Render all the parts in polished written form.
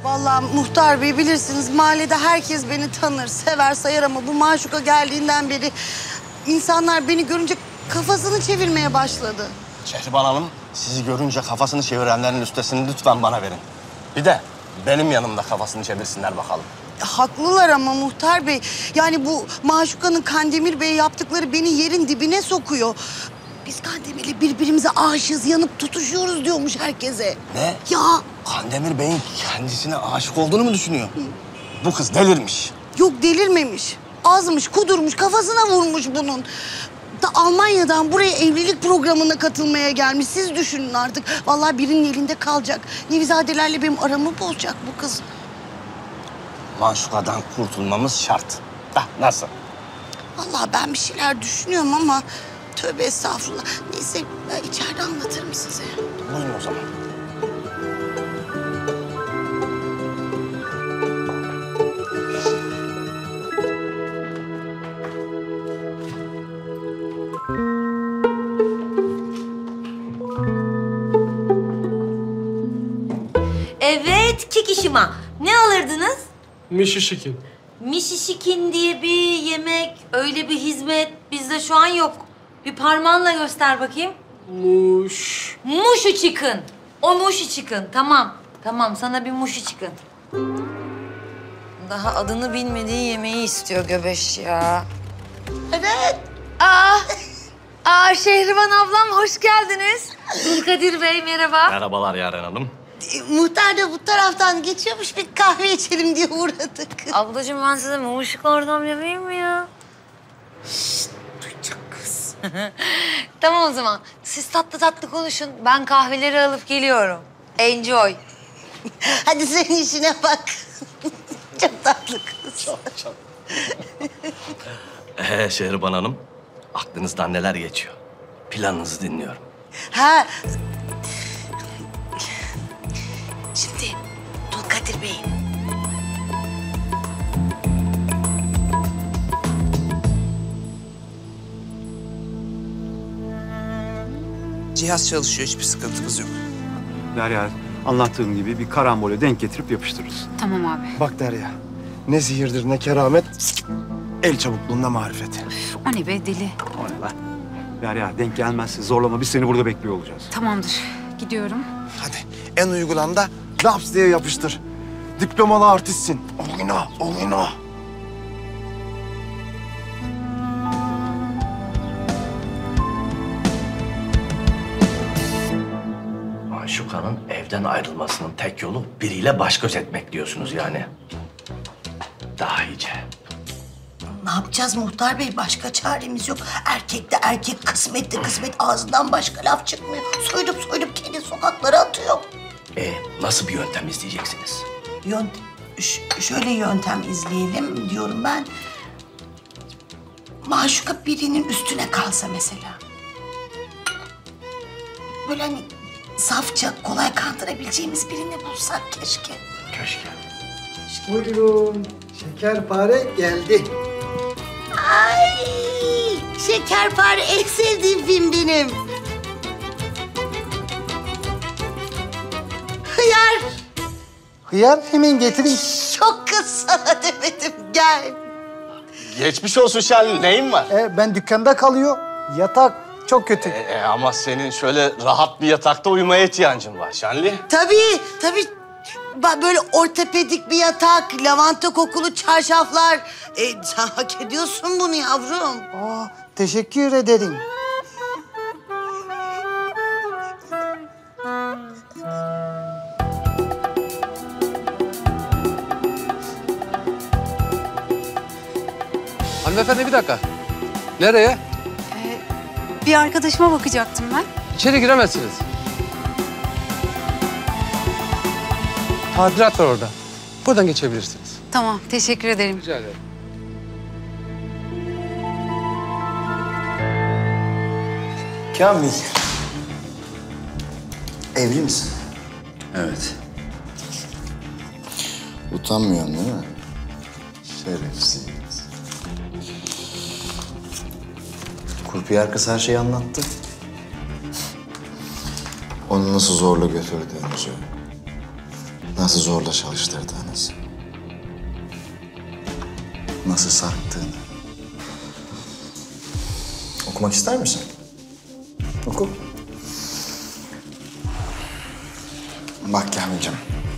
Vallahi muhtar bey bilirsiniz mahallede herkes beni tanır, sever, sayar ama bu maşuka geldiğinden beri insanlar beni görünce kafasını çevirmeye başladı. Şehriban Hanım, sizi görünce kafasını çevirenlerin listesini lütfen bana verin. Bir de benim yanımda kafasını çevirsinler bakalım. Haklılar ama muhtar bey. Yani bu maşukanın Kandemir Bey'e yaptıkları beni yerin dibine sokuyor. Biz Kandemir'le birbirimize aşığız, yanıp tutuşuyoruz diyormuş herkese. Ne? Ya. Kandemir Bey'in kendisine aşık olduğunu mu düşünüyor? Bu kız delirmiş. Yok delirmemiş. Azmış, kudurmuş, kafasına vurmuş bunun. Da Almanya'dan buraya evlilik programına katılmaya gelmiş. Siz düşünün artık. Vallahi birinin elinde kalacak. Nevizadelerle benim aramı bozacak bu kız. Maşukadan kurtulmamız şart. Da nasıl? Vallahi ben bir şeyler düşünüyorum ama tövbe estağfurullah. Neyse ben içeride anlatırım size. Buyurun o zaman. Evet, Kikişima. Ne alırdınız? Mişişikin. Mişişikin diye bir yemek, öyle bir hizmet bizde şu an yok. Bir parmağınla göster bakayım. Muş. Muşu chicken. O muşu chicken. Tamam. Tamam, sana bir muşu chicken. Daha adını bilmediği yemeği istiyor göbeş ya. Evet. Şehriban ablam hoş geldiniz. Dulkadir Bey merhaba. Merhabalar Yaren Hanım. Muhtar da bu taraftan geçiyormuş, bir kahve içelim diye uğradık. Ablacığım ben size muşuklardan yapayım mı ya? Duyacak kız. Tamam o zaman. Siz tatlı tatlı konuşun. Ben kahveleri alıp geliyorum. Enjoy. Hadi sen işine bak. Çok tatlı kız. Çok. Şehriban Hanım, aklınızdan neler geçiyor? Planınızı dinliyorum. Ha. Şimdi Dulkadir Bey. Cihaz çalışıyor, hiçbir sıkıntımız yok. Derya, anlattığım gibi bir karambole denk getirip yapıştırırız. Tamam abi. Bak Derya, ne sihirdir ne keramet, el çabukluğunda marifet. Üf, o ne be deli. O ne lan? Derya, denk gelmezse zorlama, biz seni burada bekliyor olacağız. Tamamdır. Gidiyorum. Hadi en uygulan da laps diye yapıştır. Diplomalı artistsin. Oyna, oyna. Maşuka'nın evden ayrılmasının tek yolu biriyle baş göz etmek diyorsunuz yani. Daha iyice. Ne yapacağız muhtar bey? Başka çaremiz yok. Erkek de erkek, kısmet de kısmet. Ağzından başka laf çıkmıyor. Soydup kendi sokaklara atıyor. Nasıl bir yöntem izleyeceksiniz? Şöyle yöntem izleyelim diyorum ben. Maşuka birinin üstüne kalsa mesela. Böyle hani safça, kolay kandırabileceğimiz birini bulsak keşke. Keşke. Buyurun. Şekerpare geldi. Ay! Şekerpare en sevdiğim film benim. Hıyar! Hıyar hemen getireyim. Çok kız sana demedim, gel. Geçmiş olsun Şenli, neyin var? Ben dükkanda kalıyor. Yatak çok kötü. Ama senin şöyle rahat bir yatakta uyumaya ihtiyacın var Şenli. Tabii. Böyle ortopedik bir yatak, lavanta kokulu çarşaflar. Sen hak ediyorsun bunu yavrum. Teşekkür ederim. Hanımefendi bir dakika. Nereye? Bir arkadaşıma bakacaktım ben. İçeri giremezsiniz. Tadilat var orada. Buradan geçebilirsiniz. Tamam, teşekkür ederim. Rica ederim. Kamil, evli misin? Evet. Utanmıyorsun değil mi? Şerefsiz. Kurpiyer kız her şeyi anlattı. Onu nasıl zorla götürdüğünüzü, Nasıl zorla çalıştırdığınız. Nasıl sarktığını. Okumak ister misin? Oku. Bak Kamil'cim.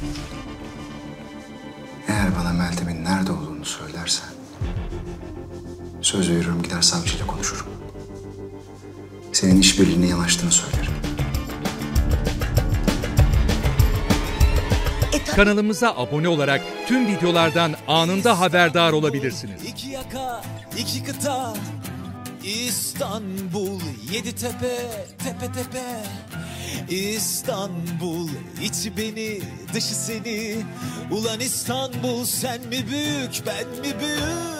Eğer bana Meltem'in nerede olduğunu söylersen... söz veriyorum gider savcıyla konuşurum. Senin işbirliğine yanaştığını söylerim. Kanalımıza abone olarak tüm videolardan anında haberdar olabilirsiniz. İki yaka, iki kıta, İstanbul, yedi tepe, tepe tepe. İstanbul, içi beni, dışı seni. Ulan İstanbul, sen mi büyük, ben mi büyük?